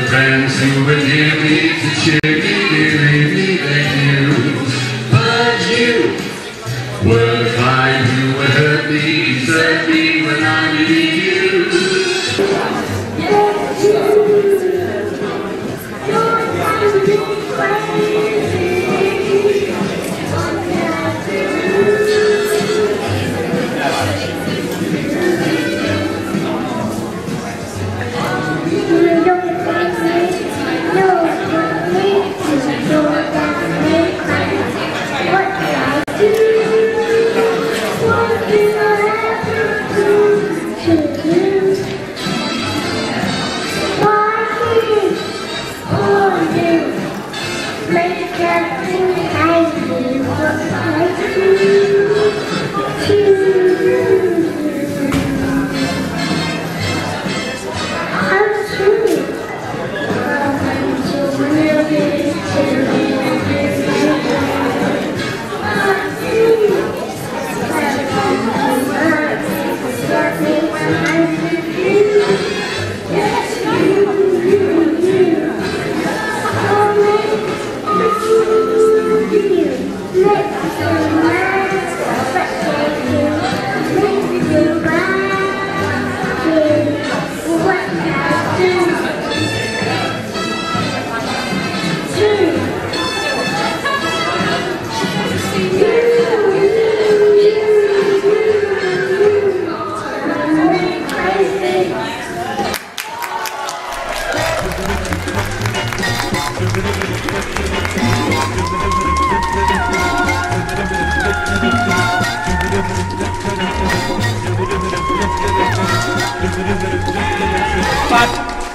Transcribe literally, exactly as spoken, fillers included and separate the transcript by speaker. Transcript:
Speaker 1: friends who were near me to cheer me, believe me they knew. But you were the kind who would hurt me, desert me when I needed you.
Speaker 2: But